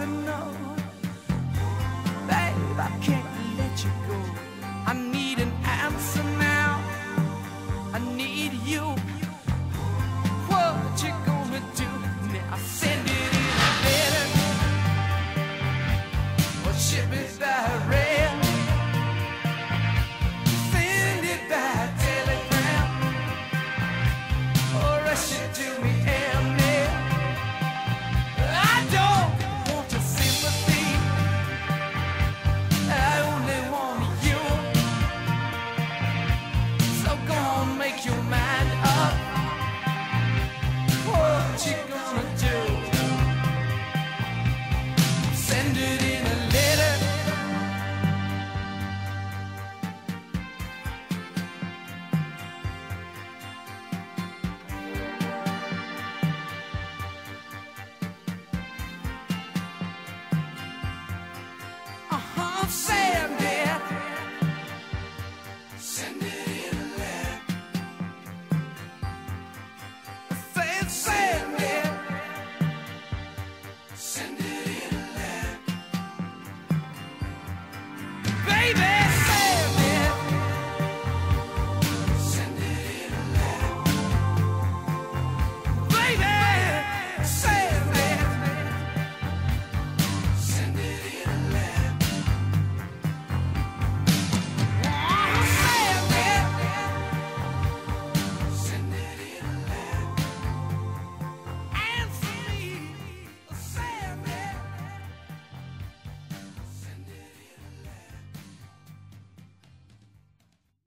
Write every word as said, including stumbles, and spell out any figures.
to know. Babe, I can't let you go. I need an answer now. I need you. What you gonna do now? Send it in a letter or ship it by rail. Send it by telegram or rush it to me airmail. I don't want your sympathy. I only want you. So go on, make your mind up. What you gonna do? Send it in a